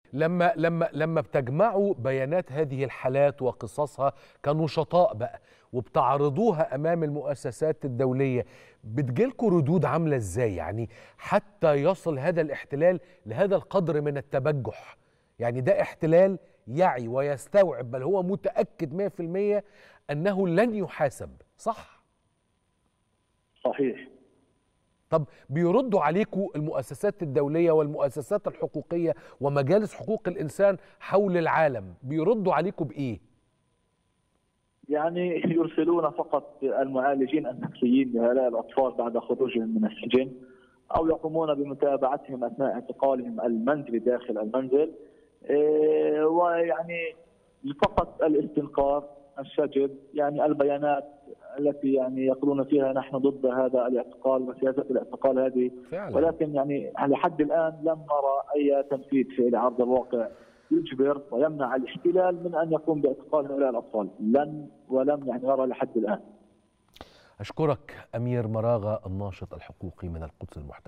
لما بتجمعوا بيانات هذه الحالات وقصصها كنشطاء بقى وبتعرضوها امام المؤسسات الدوليه، بتجيلكوا ردود عامله ازاي؟ يعني حتى يصل هذا الاحتلال لهذا القدر من التبجح. يعني ده احتلال يعي ويستوعب، بل هو متاكد 100% انه لن يحاسب، صح؟ صحيح. طب بيردوا عليكم المؤسسات الدولية والمؤسسات الحقوقية ومجالس حقوق الإنسان حول العالم، بيردوا عليكم بإيه؟ يعني يرسلون فقط المعالجين النفسيين لهؤلاء الأطفال بعد خروجهم من السجن، أو يقومون بمتابعتهم أثناء اعتقالهم المنزلي داخل المنزل، ويعني فقط الاستنكار، الشجب، يعني البيانات التي يعني يقولون فيها نحن ضد هذا الاعتقال وسياسة الاعتقال هذه. فعلا. ولكن يعني لحد الآن لم نرى أي تنفيذ فعلي على أرض الواقع يجبر ويمنع الاحتلال من أن يقوم باعتقال هؤلاء الأطفال. ولم يعني نرى لحد الآن. أشكرك أمير مراغة، الناشط الحقوقي من القدس المحتلة.